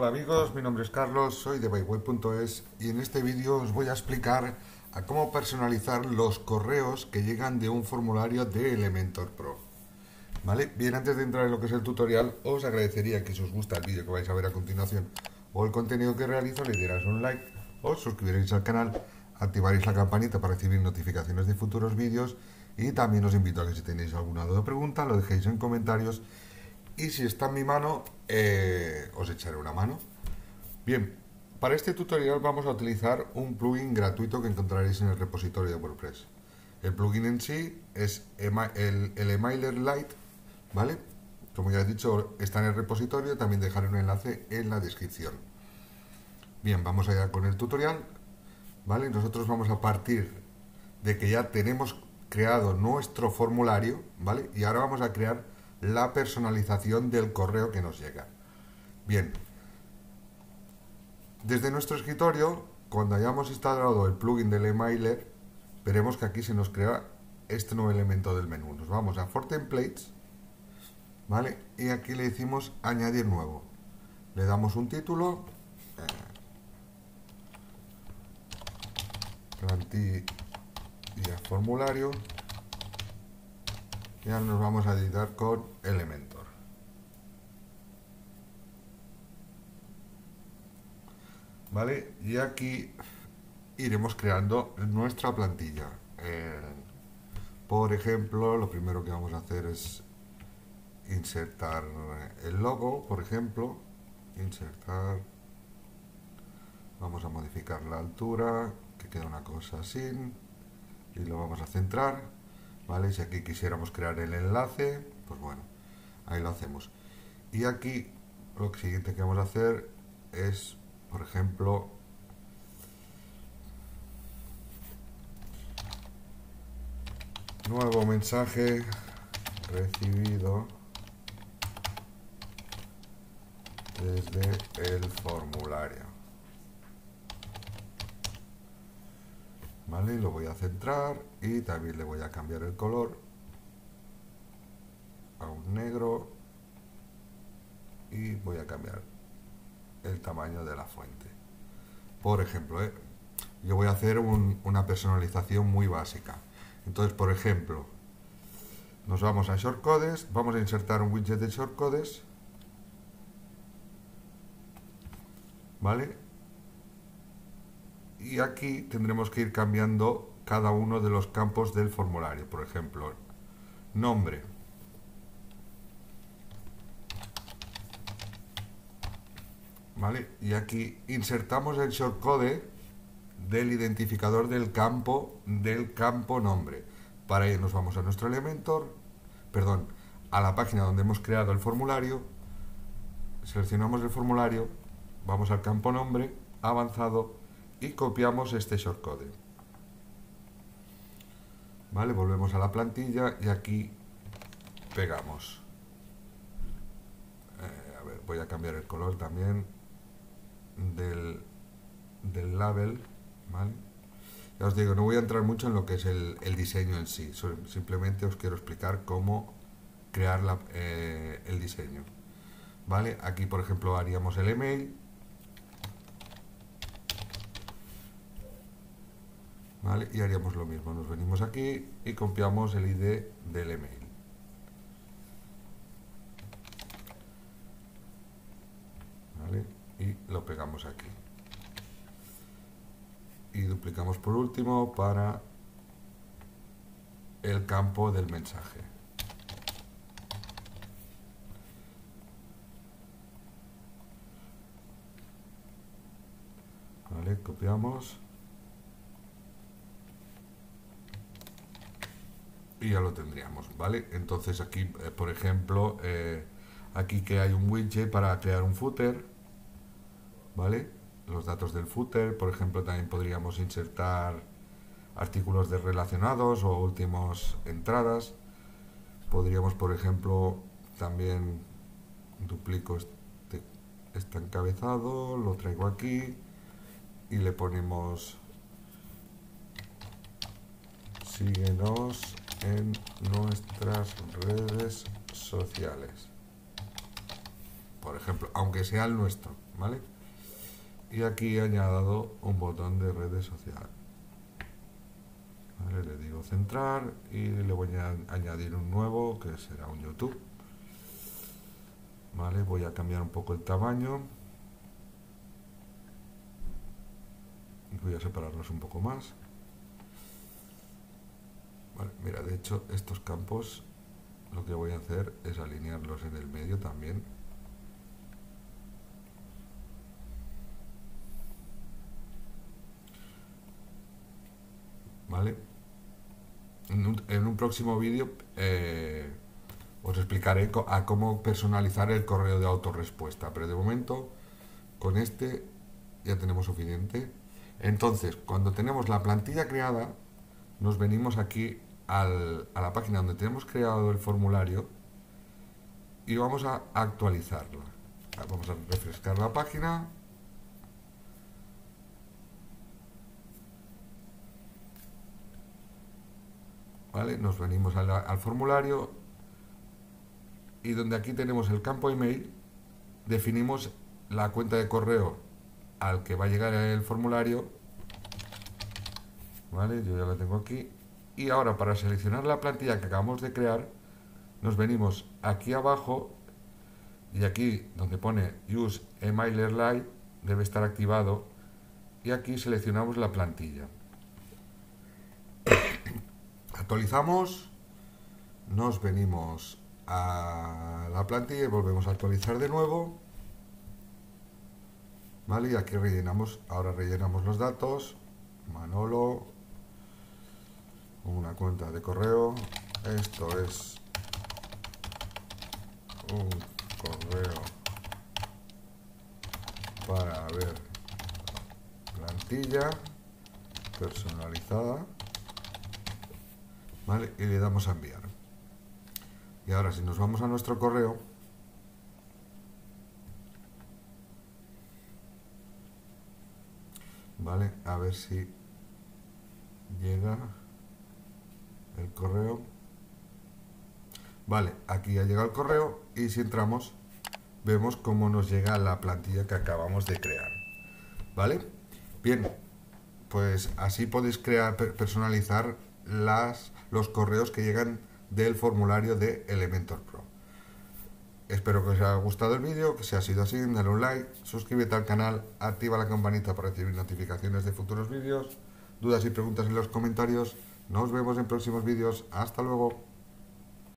Hola amigos, mi nombre es Carlos, soy de byway.es y en este vídeo os voy a explicar a cómo personalizar los correos que llegan de un formulario de Elementor Pro. ¿Vale? Bien, antes de entrar en lo que es el tutorial, os agradecería que si os gusta el vídeo que vais a ver a continuación o el contenido que realizo, le dierais un like, os suscribiréis al canal, activaréis la campanita para recibir notificaciones de futuros vídeos y también os invito a que si tenéis alguna duda o pregunta lo dejéis en comentarios y si está en mi mano os echaré una mano. Bien, para este tutorial vamos a utilizar un plugin gratuito que encontraréis en el repositorio de WordPress. El plugin en sí es el Emailer Lite, ¿vale? Como ya he dicho, está en el repositorio, también dejaré un enlace en la descripción. Bien, vamos allá con el tutorial, ¿vale? Nosotros vamos a partir de que ya tenemos creado nuestro formulario, ¿vale? Y ahora vamos a crear la personalización del correo que nos llega. Bien, desde nuestro escritorio, cuando hayamos instalado el plugin del emailer, veremos que aquí se nos crea este nuevo elemento del menú. Nos vamos a For Templates, ¿vale? Y aquí le decimos añadir nuevo. Le damos un título, plantilla formulario, y ahora nos vamos a editar con Elementor. ¿Vale? Y aquí iremos creando nuestra plantilla. Por ejemplo, lo primero que vamos a hacer es insertar el logo, por ejemplo. Insertar. Vamos a modificar la altura, que quede una cosa así. Y lo vamos a centrar. ¿Vale? Si aquí quisiéramos crear el enlace, pues bueno, ahí lo hacemos. Y aquí lo siguiente que vamos a hacer es, por ejemplo, nuevo mensaje recibido desde el formulario. ¿Vale? Lo voy a centrar y también le voy a cambiar el color a un negro y voy a cambiar el tamaño de la fuente. Por ejemplo, yo voy a hacer una personalización muy básica. Entonces, por ejemplo, nos vamos a Shortcodes, vamos a insertar un widget de Shortcodes, ¿vale? Y aquí tendremos que ir cambiando cada uno de los campos del formulario. Por ejemplo, nombre, ¿vale? Y aquí insertamos el shortcode del identificador del campo nombre. Para ello nos vamos a nuestro Elementor, perdón, a la página donde hemos creado el formulario, seleccionamos el formulario, vamos al campo nombre, avanzado, y copiamos este shortcode. ¿Vale? Volvemos a la plantilla y aquí pegamos. A ver, voy a cambiar el color también del label, ¿vale? Ya os digo, no voy a entrar mucho en lo que es el diseño en sí, simplemente os quiero explicar cómo crear el diseño. ¿Vale? Aquí, por ejemplo, haríamos el email, ¿vale? Y haríamos lo mismo, nos venimos aquí y copiamos el ID del email. ¿Vale? Y lo pegamos aquí. Y duplicamos por último para el campo del mensaje. ¿Vale? Copiamos. Y ya lo tendríamos, ¿vale? Entonces aquí, por ejemplo, aquí que hay un widget para crear un footer, ¿vale? Los datos del footer, por ejemplo, también podríamos insertar artículos relacionados o últimas entradas. Podríamos, por ejemplo, también duplico este encabezado, lo traigo aquí y le ponemos síguenos en nuestras redes sociales, por ejemplo, aunque sea el nuestro, ¿vale? Y aquí he añadido un botón de redes sociales. ¿Vale? Le digo centrar y le voy a añadir un nuevo que será un YouTube. ¿Vale? Voy a cambiar un poco el tamaño. Voy a separarlos un poco más. Vale, mira, de hecho estos campos lo que voy a hacer es alinearlos en el medio también. ¿Vale? En un próximo vídeo os explicaré a cómo personalizar el correo de autorrespuesta, pero de momento con este ya tenemos suficiente. Entonces, cuando tenemos la plantilla creada, nos venimos aquí a la página donde tenemos creado el formulario y vamos a actualizarla. Vamos a refrescar la página. ¿Vale? Nos venimos al formulario y donde aquí tenemos el campo email, definimos la cuenta de correo al que va a llegar el formulario. ¿Vale? Yo ya la tengo aquí. Y ahora para seleccionar la plantilla que acabamos de crear, nos venimos aquí abajo y aquí donde pone Use Emailer Lite debe estar activado y aquí seleccionamos la plantilla. Actualizamos, nos venimos a la plantilla y volvemos a actualizar de nuevo. ¿Vale? Y aquí rellenamos, ahora rellenamos los datos. Manolo, una cuenta de correo. Esto es un correo para ver plantilla personalizada. ¿Vale? Y le damos a enviar. Y ahora si nos vamos a nuestro correo, ¿vale? A ver si llega el correo. Vale, aquí ha llegado el correo y si entramos vemos cómo nos llega la plantilla que acabamos de crear. ¿Vale? Bien, pues así podéis crear, personalizar los correos que llegan del formulario de Elementor Pro. Espero que os haya gustado el vídeo, que si ha sido así, dale un like, suscríbete al canal, activa la campanita para recibir notificaciones de futuros vídeos, dudas y preguntas en los comentarios. Nos vemos en próximos vídeos, hasta luego.